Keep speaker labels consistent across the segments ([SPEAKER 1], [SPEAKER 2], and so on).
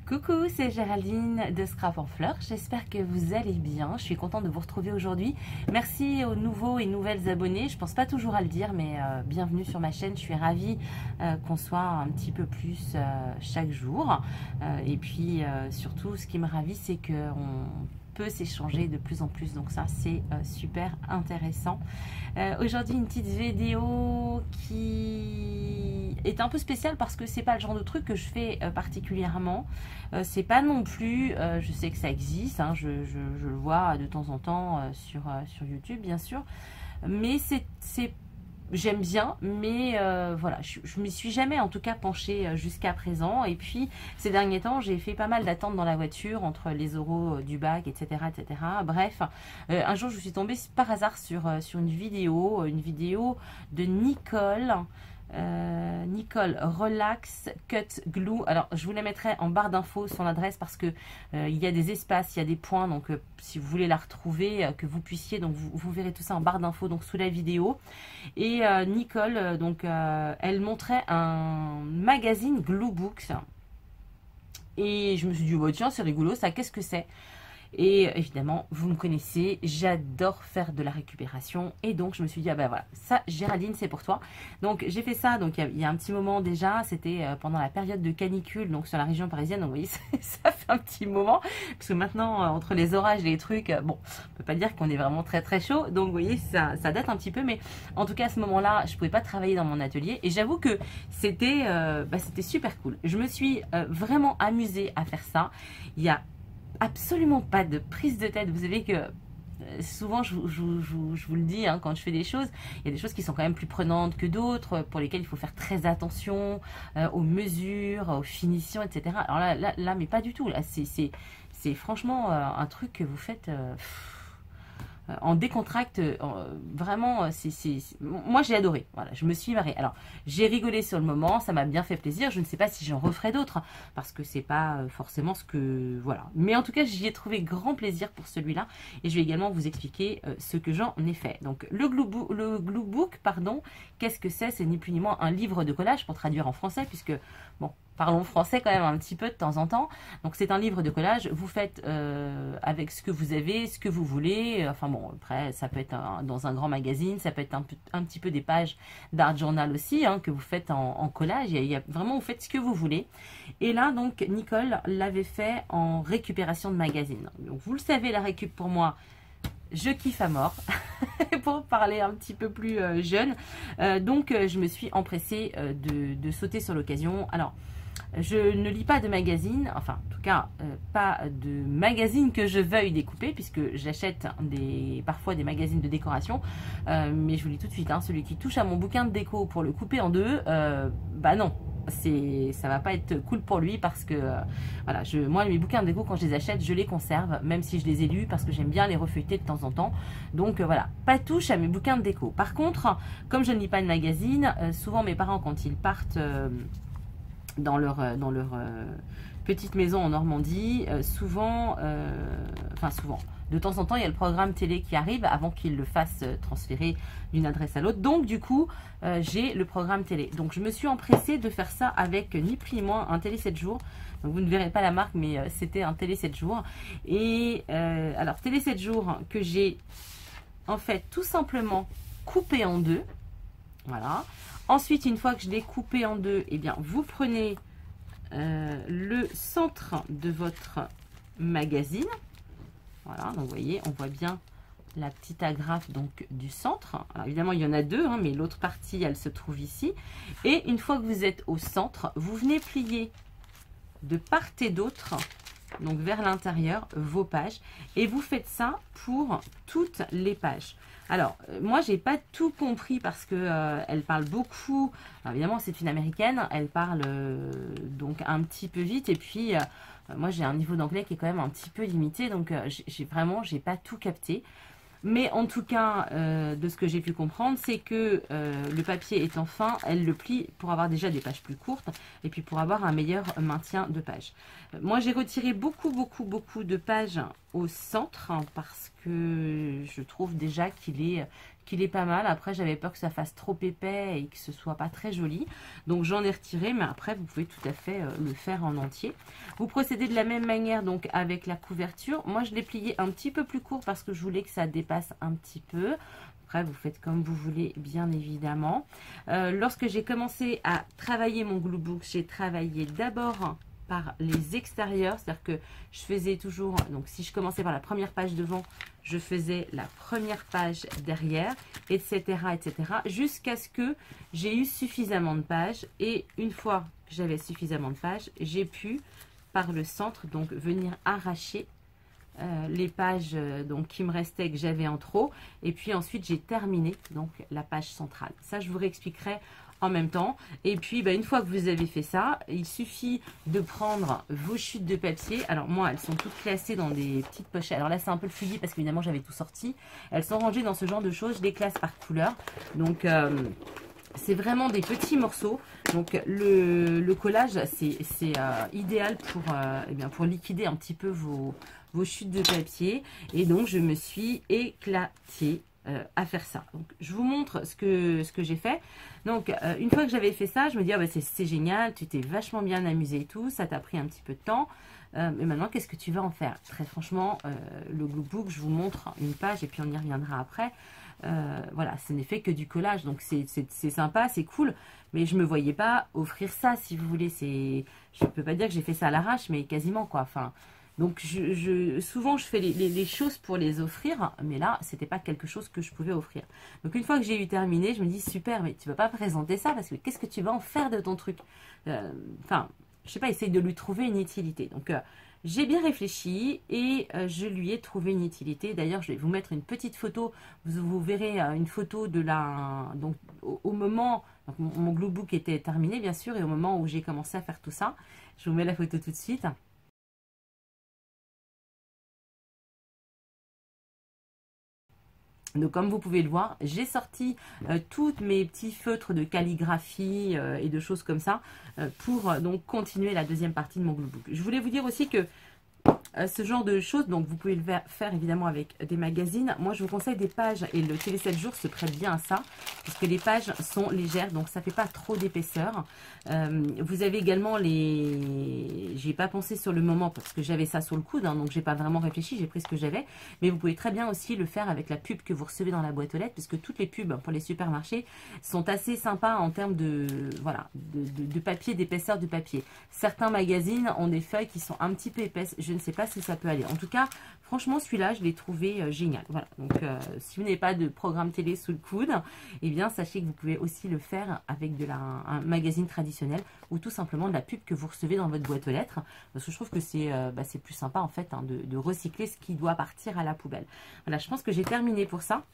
[SPEAKER 1] Coucou, c'est Géraldine de Scrap en Fleurs, j'espère que vous allez bien, je suis contente de vous retrouver aujourd'hui. Merci aux nouveaux et nouvelles abonnés, je pense pas toujours à le dire, mais bienvenue sur ma chaîne, je suis ravie qu'on soit un petit peu plus chaque jour. Et puis surtout, ce qui me ravit, c'est qu'on peut s'échanger de plus en plus, donc ça c'est super intéressant. Aujourd'hui une petite vidéo qui est un peu spéciale parce que c'est pas le genre de truc que je fais particulièrement. C'est pas non plus, je sais que ça existe, hein, je le vois de temps en temps sur YouTube bien sûr, mais j'aime bien, mais voilà, je m'y suis jamais en tout cas penchée jusqu'à présent. Et puis ces derniers temps, j'ai fait pas mal d'attentes dans la voiture entre les oraux du bac, etc., etc. Bref, un jour je suis tombée par hasard sur une vidéo de Nicole Relax Cut Glue. Alors je vous la mettrai en barre d'infos son adresse parce que il y a des espaces, il y a des points, donc si vous voulez la retrouver, que vous puissiez, donc vous verrez tout ça en barre d'infos, donc sous la vidéo. Et Nicole, donc elle montrait un magazine Glue Books et je me suis dit oh, tiens c'est rigolo ça, qu'est-ce que c'est? Et évidemment, vous me connaissez, j'adore faire de la récupération. Et donc, je me suis dit, ah ben voilà, ça, Géraldine, c'est pour toi. Donc, j'ai fait ça, donc il y a un petit moment déjà, c'était pendant la période de canicule, donc sur la région parisienne. Donc, vous voyez, ça fait un petit moment. Parce que maintenant, entre les orages et les trucs, bon, on peut pas dire qu'on est vraiment très très chaud. Donc, vous voyez, ça date un petit peu. Mais en tout cas, à ce moment-là, je pouvais pas travailler dans mon atelier. Et j'avoue que c'était super cool. Je me suis vraiment amusée à faire ça. Il y a absolument pas de prise de tête. Vous savez que souvent je vous le dis hein, quand je fais des choses, il y a des choses qui sont quand même plus prenantes que d'autres, pour lesquelles il faut faire très attention aux mesures, aux finitions, etc. Alors là mais pas du tout. Là c'est franchement un truc que vous faites en décontracte, vraiment, moi j'ai adoré, voilà, je me suis marrée. Alors, j'ai rigolé sur le moment, ça m'a bien fait plaisir, je ne sais pas si j'en referai d'autres, parce que c'est pas forcément ce que, voilà. Mais en tout cas, j'y ai trouvé grand plaisir pour celui-là, et je vais également vous expliquer ce que j'en ai fait. Donc, le Glue Book, pardon, qu'est-ce que c'est? C'est ni plus ni moins un livre de collage, pour traduire en français, puisque, bon, parlons français quand même un petit peu de temps en temps. Donc c'est un livre de collage, vous faites avec ce que vous avez, ce que vous voulez. Enfin bon, après ça peut être dans un grand magazine, ça peut être un petit peu des pages d'art journal aussi, hein, que vous faites en collage. Il y a vraiment, vous faites ce que vous voulez. Et là donc Nicole l'avait fait en récupération de magazine. Donc vous le savez, la récup pour moi, je kiffe à mort, pour parler un petit peu plus jeune. Donc je me suis empressée de sauter sur l'occasion. Alors, je ne lis pas de magazine, enfin en tout cas pas de magazine que je veuille découper, puisque j'achète parfois des magazines de décoration, mais je vous dis tout de suite, hein, celui qui touche à mon bouquin de déco pour le couper en deux, bah non, ça va pas être cool pour lui, parce que voilà, moi mes bouquins de déco, quand je les achète, je les conserve, même si je les ai lus, parce que j'aime bien les refeuilleter de temps en temps. Donc voilà, pas touche à mes bouquins de déco. Par contre, comme je ne lis pas de magazine, souvent mes parents, quand ils partent dans leur petite maison en Normandie, souvent, de temps en temps, il y a le programme télé qui arrive avant qu'ils le fassent transférer d'une adresse à l'autre. Donc, du coup, j'ai le programme télé. Donc, je me suis empressée de faire ça avec ni plus ni moins un télé 7 jours. Donc, vous ne verrez pas la marque, mais c'était un télé 7 jours. Et alors, télé 7 jours que j'ai en fait tout simplement coupé en deux. Voilà. Ensuite, une fois que je l'ai coupé en deux, eh bien, vous prenez le centre de votre magazine. Voilà, donc vous voyez, on voit bien la petite agrafe donc du centre. Alors, évidemment, il y en a deux, hein, mais l'autre partie, elle se trouve ici. Et une fois que vous êtes au centre, vous venez plier de part et d'autre, donc vers l'intérieur, vos pages. Et vous faites ça pour toutes les pages. Alors, moi, j'ai pas tout compris parce que elle parle beaucoup. Alors, évidemment, c'est une américaine. Elle parle donc un petit peu vite. Et puis, moi, j'ai un niveau d'anglais qui est quand même un petit peu limité. Donc, j'ai pas tout capté. Mais en tout cas, de ce que j'ai pu comprendre, c'est que le papier étant fin, elle le plie pour avoir déjà des pages plus courtes et puis pour avoir un meilleur maintien de pages. Moi, j'ai retiré beaucoup de pages au centre parce que je trouve déjà qu'il qu'il est pas mal. Après, j'avais peur que ça fasse trop épais et que ce soit pas très joli. Donc, j'en ai retiré, mais après, vous pouvez tout à fait le faire en entier. Vous procédez de la même manière, donc, avec la couverture. Moi, je l'ai plié un petit peu plus court parce que je voulais que ça dépasse un petit peu. Après, vous faites comme vous voulez, bien évidemment. Lorsque j'ai commencé à travailler mon glue book, j'ai travaillé d'abord par les extérieurs, c'est-à-dire que je faisais toujours, donc si je commençais par la première page devant, je faisais la première page derrière, etc., etc., jusqu'à ce que j'ai eu suffisamment de pages, et une fois que j'avais suffisamment de pages, j'ai pu, par le centre, donc venir arracher les pages donc qui me restaient, que j'avais en trop, et puis ensuite j'ai terminé donc la page centrale. Ça, je vous réexpliquerai en même temps. Et puis une fois que vous avez fait ça, il suffit de prendre vos chutes de papier. Alors moi, elles sont toutes classées dans des petites pochettes. Alors là, c'est un peu le fouillis parce qu'évidemment j'avais tout sorti. Elles sont rangées dans ce genre de choses. Je les classe par couleur. Donc c'est vraiment des petits morceaux. Donc le collage, c'est idéal pour liquider un petit peu vos chutes de papier. Et donc je me suis éclatée à faire ça. Donc je vous montre ce que j'ai fait. Donc une fois que j'avais fait ça, je me dis c'est génial, tu t'es vachement bien amusé et tout, ça t'a pris un petit peu de temps. Mais maintenant, qu'est-ce que tu vas en faire? Très franchement, le glue book, je vous montre une page et puis on y reviendra après. Voilà, ce n'est fait que du collage, donc c'est sympa, c'est cool, mais je me voyais pas offrir ça, si vous voulez. Je peux pas dire que j'ai fait ça à l'arrache, mais quasiment quoi. Enfin, donc souvent je fais les choses pour les offrir, mais là c'était pas quelque chose que je pouvais offrir. Donc une fois que j'ai eu terminé, je me dis super, mais tu vas pas présenter ça parce que qu'est-ce que tu vas en faire de ton truc? Enfin, je sais pas, essaye de lui trouver une utilité. Donc j'ai bien réfléchi et je lui ai trouvé une utilité. D'ailleurs, je vais vous mettre une petite photo. Vous verrez une photo de la... Donc, au moment... Donc, mon glue book était terminé, bien sûr, et au moment où j'ai commencé à faire tout ça, je vous mets la photo tout de suite. Donc comme vous pouvez le voir, j'ai sorti tous mes petits feutres de calligraphie et de choses comme ça pour donc continuer la deuxième partie de mon glue book. Je voulais vous dire aussi que ce genre de choses, donc vous pouvez le faire évidemment avec des magazines. Moi je vous conseille des pages et le Télé 7 jours se prête bien à ça puisque les pages sont légères, donc ça fait pas trop d'épaisseur. Vous avez également j'ai pas pensé sur le moment parce que j'avais ça sur le coude, hein, donc j'ai pas vraiment réfléchi, j'ai pris ce que j'avais, mais vous pouvez très bien aussi le faire avec la pub que vous recevez dans la boîte aux lettres, puisque toutes les pubs pour les supermarchés sont assez sympas en termes de voilà de papier, d'épaisseur du papier. Certains magazines ont des feuilles qui sont un petit peu épaisses, je ne sais pas si ça peut aller. En tout cas, franchement, celui-là, je l'ai trouvé génial. Voilà. Donc, si vous n'avez pas de programme télé sous le coude, eh bien, sachez que vous pouvez aussi le faire avec un magazine traditionnel ou tout simplement de la pub que vous recevez dans votre boîte aux lettres. Parce que je trouve que c'est plus sympa, en fait, hein, de recycler ce qui doit partir à la poubelle. Voilà, je pense que j'ai terminé pour ça.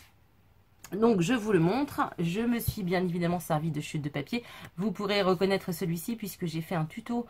[SPEAKER 1] Donc je vous le montre, je me suis bien évidemment servi de chute de papier. Vous pourrez reconnaître celui-ci puisque j'ai fait un tuto.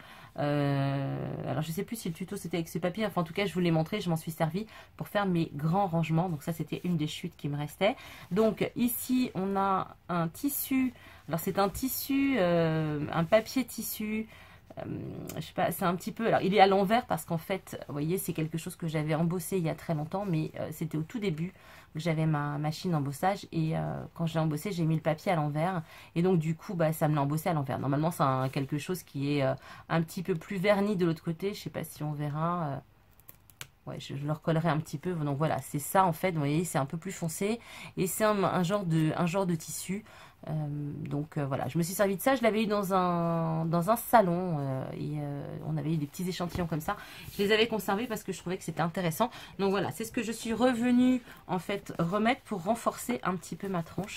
[SPEAKER 1] Alors je ne sais plus si le tuto c'était avec ce papier, enfin en tout cas je vous l'ai montré, je m'en suis servi pour faire mes grands rangements. Donc ça c'était une des chutes qui me restait. Donc ici on a un tissu, alors c'est un tissu, un papier tissu. Je sais pas, c'est un petit peu, alors il est à l'envers parce qu'en fait vous voyez c'est quelque chose que j'avais embossé il y a très longtemps, mais c'était au tout début que j'avais ma machine d'embossage et quand j'ai embossé j'ai mis le papier à l'envers et donc du coup ça me l'a embossé à l'envers. Normalement c'est quelque chose qui est un petit peu plus verni de l'autre côté, je sais pas si on verra. Ouais, je le recollerai un petit peu. Donc voilà, c'est ça en fait. Vous voyez, c'est un peu plus foncé et c'est un genre de tissu. Donc voilà, je me suis servi de ça. Je l'avais eu dans un salon et on avait eu des petits échantillons comme ça. Je les avais conservés parce que je trouvais que c'était intéressant. Donc voilà, c'est ce que je suis revenue en fait remettre pour renforcer un petit peu ma tronche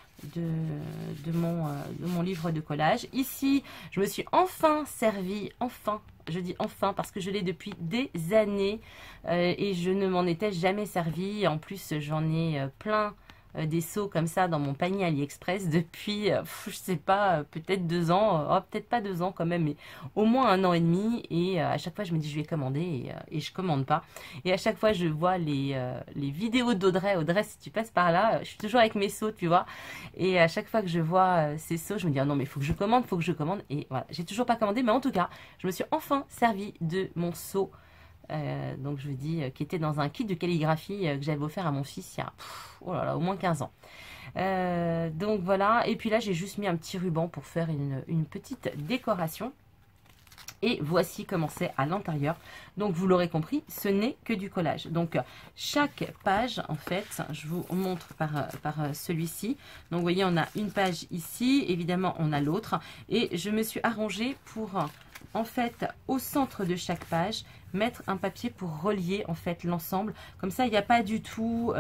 [SPEAKER 1] de mon livre de collage. Ici, je me suis enfin servi, je dis enfin parce que je l'ai depuis des années et je ne m'en étais jamais servi. En plus, j'en ai plein des seaux comme ça dans mon panier AliExpress depuis, je sais pas, peut-être 2 ans, peut-être pas 2 ans quand même, mais au moins 1 an et demi. Et à chaque fois, je me dis je vais commander et je commande pas. Et à chaque fois, je vois les vidéos d'Audrey. Audrey, si tu passes par là, je suis toujours avec mes seaux, tu vois. Et à chaque fois que je vois ces seaux, je me dis ah non mais faut que je commande. Et voilà, j'ai toujours pas commandé, mais en tout cas, je me suis enfin servi de mon seau Donc je vous dis, qui était dans un kit de calligraphie que j'avais offert à mon fils il y a oh là là, au moins 15 ans. Donc voilà, et puis là j'ai juste mis un petit ruban pour faire une petite décoration. Et voici comment c'est à l'intérieur. Donc vous l'aurez compris, ce n'est que du collage. Donc chaque page, en fait, je vous montre par celui-ci. Donc vous voyez, on a une page ici, évidemment on a l'autre. Et je me suis arrangée pour, en fait, au centre de chaque page, mettre un papier pour relier en fait l'ensemble. Comme ça, il n'y a pas du tout...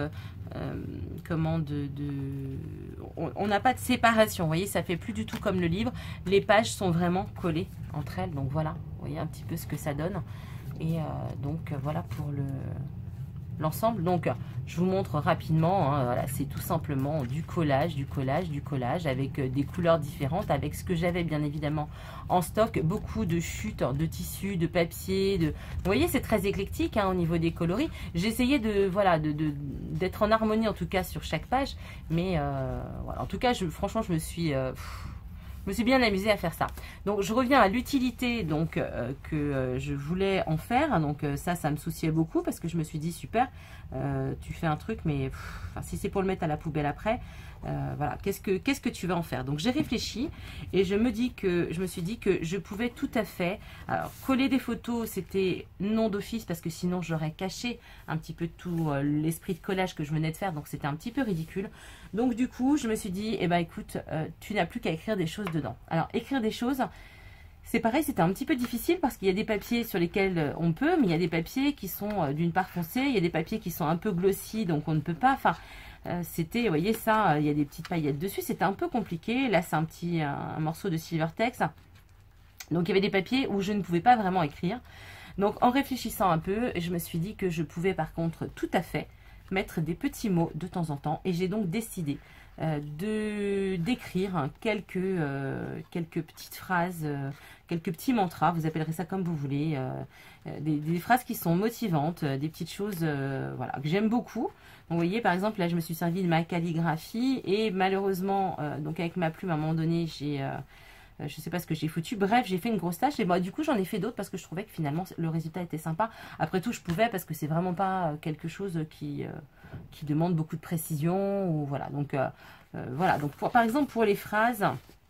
[SPEAKER 1] on n'a pas de séparation, vous voyez, ça fait plus du tout comme le livre. Les pages sont vraiment collées entre elles, donc voilà, vous voyez un petit peu ce que ça donne. Et donc voilà pour l'ensemble. Donc je vous montre rapidement, hein, voilà, c'est tout simplement du collage, avec des couleurs différentes, avec ce que j'avais bien évidemment en stock, beaucoup de chutes de tissus, de papier, vous voyez, c'est très éclectique hein, au niveau des coloris. J'ai essayé de voilà d'être en harmonie en tout cas sur chaque page, mais voilà, en tout cas franchement je me suis bien amusée à faire ça. Donc je reviens à l'utilité donc que je voulais en faire. Donc ça me souciait beaucoup parce que je me suis dit super, tu fais un truc mais si c'est pour le mettre à la poubelle après, voilà, qu'est-ce que tu vas en faire? Donc j'ai réfléchi et je me suis dit que je pouvais tout à fait, alors coller des photos c'était non d'office parce que sinon j'aurais caché un petit peu tout l'esprit de collage que je venais de faire, donc c'était un petit peu ridicule. Donc du coup je me suis dit, eh ben écoute, tu n'as plus qu'à écrire des choses dedans. Alors écrire des choses, c'est pareil, c'était un petit peu difficile parce qu'il y a des papiers sur lesquels on peut, mais il y a des papiers qui sont d'une part foncés, il y a des papiers qui sont un peu glossy, donc on ne peut pas, enfin c'était, vous voyez ça, il y a des petites paillettes dessus, c'était un peu compliqué. Là c'est un morceau de Silvertex, donc il y avait des papiers où je ne pouvais pas vraiment écrire. Donc en réfléchissant un peu, je me suis dit que je pouvais par contre tout à fait mettre des petits mots de temps en temps, et j'ai donc décidé d'écrire quelques petites phrases, quelques petits mantras, vous appellerez ça comme vous voulez, des phrases qui sont motivantes, des petites choses voilà, que j'aime beaucoup. Donc, vous voyez, par exemple, là, je me suis servi de ma calligraphie et malheureusement, donc avec ma plume, à un moment donné, je ne sais pas ce que j'ai foutu. Bref, j'ai fait une grosse tâche et bah, du coup, j'en ai fait d'autres parce que je trouvais que finalement, le résultat était sympa. Après tout, je pouvais parce que c'est vraiment pas quelque chose qui demande beaucoup de précision. Ou, voilà, donc, voilà. Donc par exemple, pour les phrases,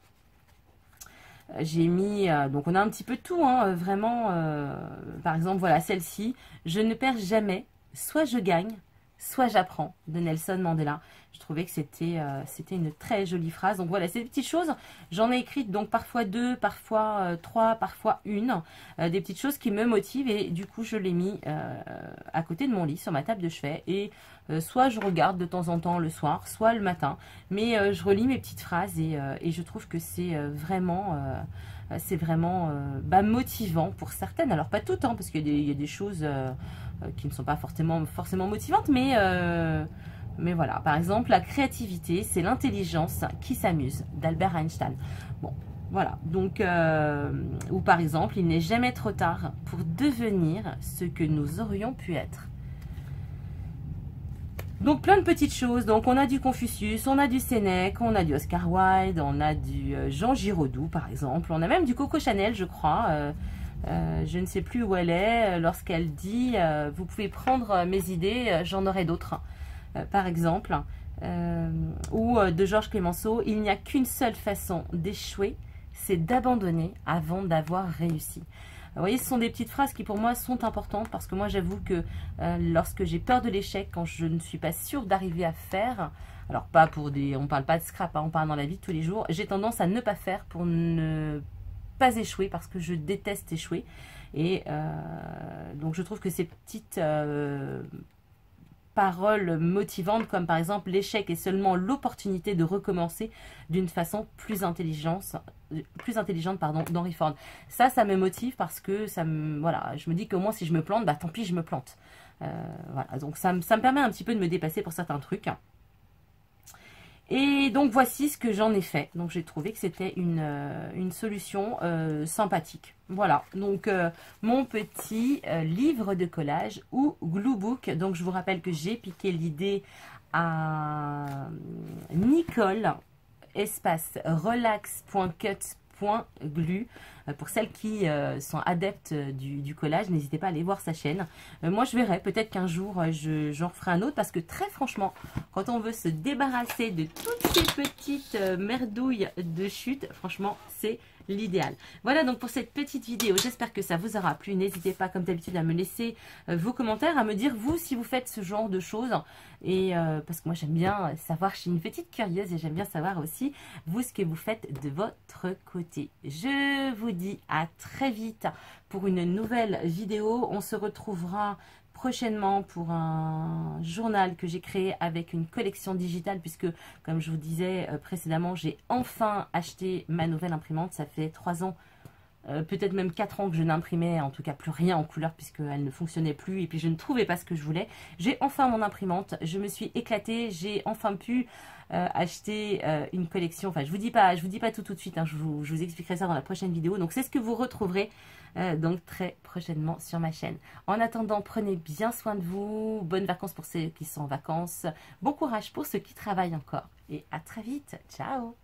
[SPEAKER 1] j'ai mis, donc on a un petit peu tout, hein, vraiment. Par exemple, voilà, celle-ci. Je ne perds jamais, soit je gagne, soit j'apprends, de Nelson Mandela. Je trouvais que c'était une très jolie phrase. Donc voilà, c'est des petites choses. J'en ai écrites donc parfois 2, parfois 3, parfois une. Des petites choses qui me motivent et du coup je l'ai mis à côté de mon lit, sur ma table de chevet. Et soit je regarde de temps en temps le soir, soit le matin. Mais je relis mes petites phrases et je trouve que c'est vraiment... motivant pour certaines. Alors pas toutes, hein, parce qu'il y a des choses qui ne sont pas forcément motivantes, mais voilà. Par exemple, la créativité, c'est l'intelligence qui s'amuse, d'Albert Einstein. Bon, voilà. Donc, ou par exemple, il n'est jamais trop tard pour devenir ce que nous aurions pu être. Donc plein de petites choses. Donc on a du Confucius, on a du Sénèque, on a du Oscar Wilde, on a du Jean Giraudoux par exemple. On a même du Coco Chanel, je crois. Je ne sais plus où elle est lorsqu'elle dit vous pouvez prendre mes idées, j'en aurai d'autres. Par exemple. Ou de Georges Clemenceau, il n'y a qu'une seule façon d'échouer, c'est d'abandonner avant d'avoir réussi. Vous voyez, ce sont des petites phrases qui pour moi sont importantes parce que moi j'avoue que lorsque j'ai peur de l'échec, quand je ne suis pas sûre d'arriver à faire, alors pas pour des, on parle pas de scrap, hein, on parle dans la vie de tous les jours, j'ai tendance à ne pas faire pour ne pas échouer parce que je déteste échouer. Et donc je trouve que ces petites paroles motivantes comme par exemple l'échec est seulement l'opportunité de recommencer d'une façon plus intelligente d'Henry Ford. Ça me motive parce que voilà, je me dis qu'au moins si je me plante, bah tant pis je me plante. Voilà, donc ça me permet un petit peu de me dépasser pour certains trucs. Et donc voici ce que j'en ai fait. Donc j'ai trouvé que c'était une solution sympathique. Voilà, donc mon petit livre de collage ou glue book. Donc je vous rappelle que j'ai piqué l'idée à Nicole, espace relax.cut @glu. Pour celles qui sont adeptes du collage, n'hésitez pas à aller voir sa chaîne. Moi, je verrai, peut-être qu'un jour, j'en ferai un autre, parce que très franchement, quand on veut se débarrasser de toutes ces petites merdouilles de chute, franchement, c'est l'idéal. Voilà donc pour cette petite vidéo, j'espère que ça vous aura plu. N'hésitez pas comme d'habitude à me laisser vos commentaires, à me dire vous si vous faites ce genre de choses, et parce que moi j'aime bien savoir, je suis une petite curieuse et j'aime bien savoir aussi vous ce que vous faites de votre côté. Je vous dis à très vite pour une nouvelle vidéo. On se retrouvera prochainement pour un journal que j'ai créé avec une collection digitale, puisque comme je vous disais précédemment, j'ai enfin acheté ma nouvelle imprimante. Ça fait 3 ans, peut-être même 4 ans que je n'imprimais en tout cas plus rien en couleur, puisqu'elle ne fonctionnait plus et puis je ne trouvais pas ce que je voulais. J'ai enfin mon imprimante, je me suis éclatée, j'ai enfin pu acheter une collection. Enfin, je vous dis pas tout de suite, hein, je vous expliquerai ça dans la prochaine vidéo. Donc c'est ce que vous retrouverez donc très prochainement sur ma chaîne. En attendant, prenez bien soin de vous, bonnes vacances pour ceux qui sont en vacances, bon courage pour ceux qui travaillent encore et à très vite, ciao.